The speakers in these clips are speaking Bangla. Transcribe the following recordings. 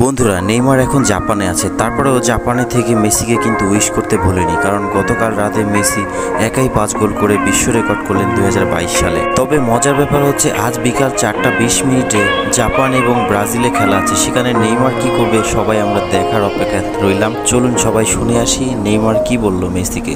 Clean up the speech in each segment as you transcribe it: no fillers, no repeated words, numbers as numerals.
বন্ধুরা নেইমার এখন জাপানে আছে, তারপরেও জাপানে থেকে মেসিকে কিন্তু উইশ করতে ভুলেনি, কারণ গতকাল রাতে মেসি একাই 5 গোল করে বিশ্ব রেকর্ড করলেন 2022 সালে। তবে মজার ব্যাপার হচ্ছে আজ বিকাল 4:20 জাপান এবং ব্রাজিলে খেলা আছে, সেখানে নেইমার কি করবে সবাই আমরা দেখার অপেক্ষায় রইলাম। চলুন সবাই শুনে আসি নেইমার কি বলল মেসিকে।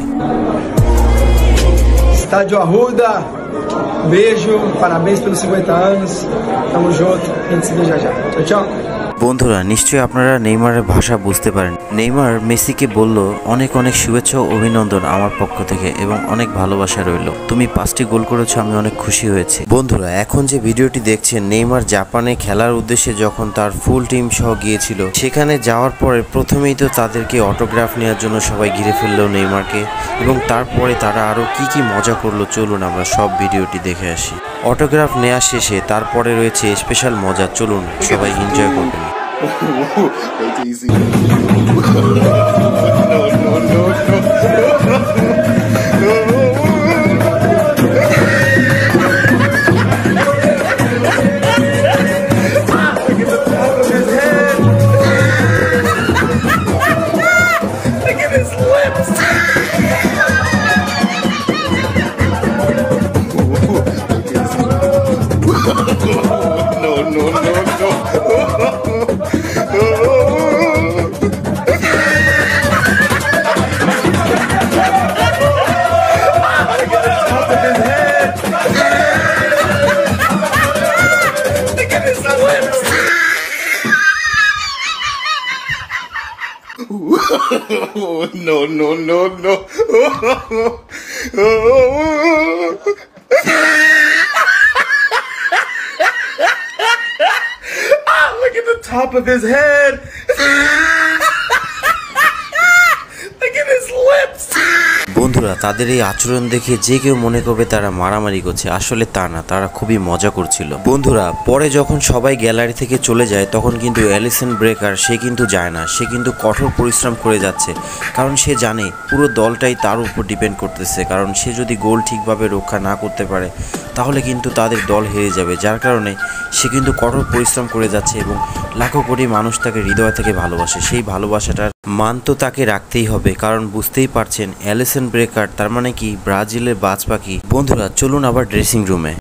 Estádio Arruda, beijo, parabéns pelos 50 anos, tamo junto, a gente se vê já já. Tchau, tchau. বন্ধুরা নিশ্চয়ই আপনারা নেইমারের ভাষা বুঝতে পারেন। নেইমার মেসিকে বলল, অনেক অনেক শুভেচ্ছা ও অভিনন্দন আমার পক্ষ থেকে এবং অনেক ভালোবাসা রইল। তুমি 5টি গোল করেছো, আমি অনেক খুশি হয়েছি। বন্ধুরা এখন যে ভিডিওটি দেখছেন, নেইমার জাপানে খেলার উদ্দেশ্যে যখন তার ফুল টিম সহ গিয়েছিল, সেখানে যাওয়ার পরে প্রথমেই তো তাদেরকে অটোগ্রাফ নেওয়ার জন্য সবাই ঘিরে ফেললো নেইমারকে, এবং তারপরে তারা আরও কি কি মজা করলো চলুন আমরা সব ভিডিওটি দেখে আসি। অটোগ্রাফ নেওয়া শেষে তারপরে রয়েছে স্পেশাল মজা, চলুন সবাই এনজয় করবেন। No, no, no, no. Look at the top of his head. Look at his lips. বন্ধুরা তাদের এই আচরণ দেখে যে কেউ মনে করবে তারা মারামারি করছে, আসলে তা না, তারা খুবই মজা করছিল। বন্ধুরা পরে যখন সবাই গ্যালারি থেকে চলে যায় তখন কিন্তু অ্যালিসন বেকার সে কিন্তু যায় না, সে কিন্তু কঠোর পরিশ্রম করে যাচ্ছে, কারণ সে জানে পুরো দলটাই তার উপর ডিপেন্ড করতেছে, কারণ সে যদি গোল ঠিকভাবে রক্ষা না করতে পারে তাহলে কিন্তু তাদের দল হেরে যাবে, যার কারণে সে কিন্তু কঠোর পরিশ্রম করে যাচ্ছে এবং লাখো কোটি মানুষ তাকে হৃদয় থেকে ভালোবাসে। সেই ভালোবাসাটার মান তো তাকে রাখতেই হবে, কারণ বুঝতেই পারছেন অ্যালিসন বেকার তার মানে কি ব্রাজিলের বাজ পাখি। বন্ধুরা চলুন আবার ড্রেসিং রুমে।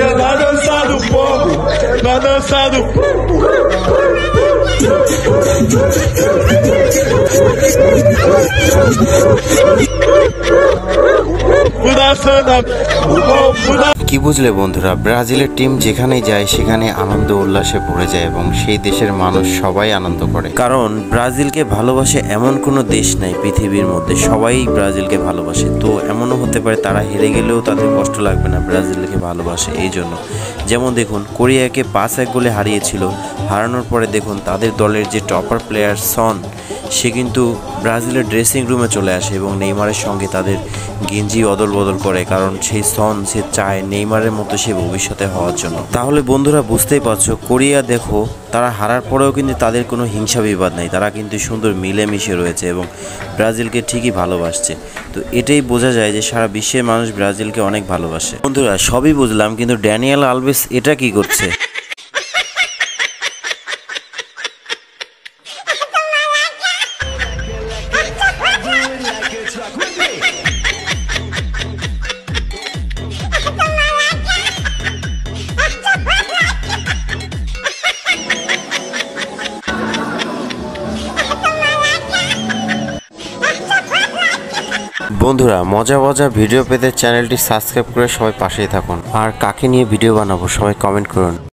কি বুঝলে বন্ধুরা, ব্রাজিলের টিম যেখানেই যায় সেখানে আনন্দ উল্লাসে ভরে যায় এবং সেই দেশের মানুষ সবাই আনন্দ করে, কারণ ব্রাজিলকে ভালোবাসে এমন কোনো দেশ নাই পৃথিবীর মধ্যে, সবাই ব্রাজিলকে ভালোবাসে। তো এমনও হতে পারে তারা হেরে গেলেও তাদের কষ্ট লাগবে না, ব্রাজিলকে ভালোবাসে এই জন্য। যেমন দেখুন কোরিয়াকে 5-1 গোলে হারিয়েছিল, হারানোর পরে দেখুন তাদের দলের যে টপার প্লেয়ার সন সে কিন্তু ব্রাজিলের ড্রেসিং রুমে চলে আসে এবং নেইমারের সঙ্গে তাদের গেঞ্জি অদল বদল করে, কারণ সেই সন সে চায় নেইমারের মতো সে ভবিষ্যতে হওয়ার জন্য। তাহলে বন্ধুরা বুঝতেই পারছো কোরিয়া দেখো তারা হারার পরেও কিন্তু তাদের কোনো হিংসা বিবাদ নেই, তারা কিন্তু সুন্দর মিলেমিশে রয়েছে এবং ব্রাজিলকে ঠিকই ভালোবাসছে। তো এটাই বোঝা যায় যে সারা বিশ্বের মানুষ ব্রাজিলকে অনেক ভালোবাসে। বন্ধুরা সবই বুঝলাম, কিন্তু ড্যানিয়েল আলভেস এটা কি করছে? বন্ধুরা মজা মজা ভিডিও পেতে চ্যানেলটি সাবস্ক্রাইব করে সবাই পাশেই থাকুন, আর কাকে নিয়ে ভিডিও বানাবো সবাই কমেন্ট করুন।